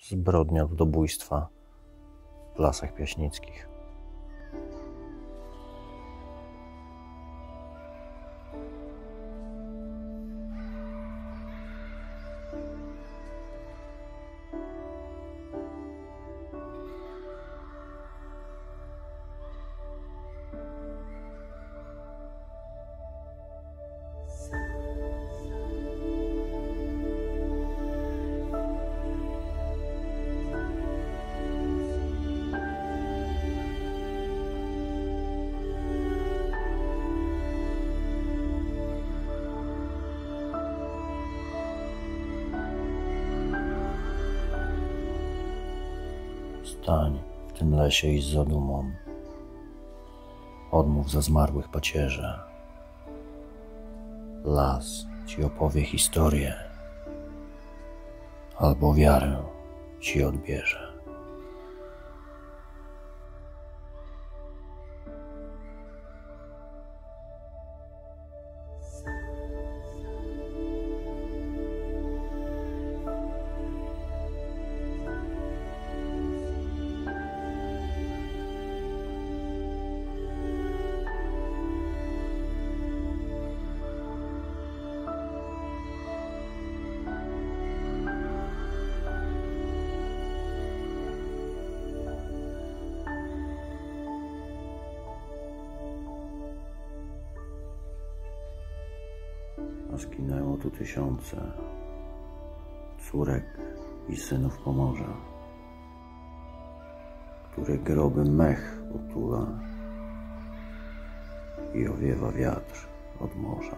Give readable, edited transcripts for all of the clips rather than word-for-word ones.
zbrodnia ludobójstwa w Lasach Piaśnickich. Stań w tym lesie i z zadumą, odmów za zmarłych pacierze. Las ci opowie historię, albo wiarę ci odbierze. A zginęło tu tysiące córek i synów Pomorza, których groby mech utula i owiewa wiatr od morza.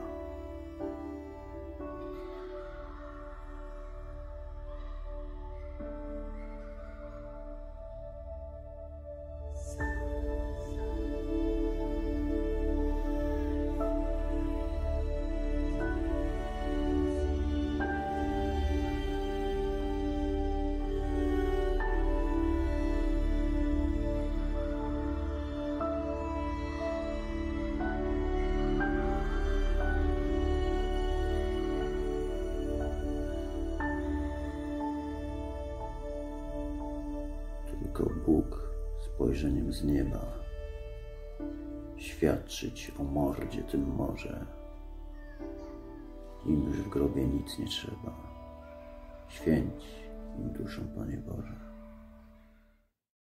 Tylko Bóg spojrzeniem z nieba świadczyć o mordzie tym może. Im już w grobie nic nie trzeba. Święć im duszą, Panie Boże.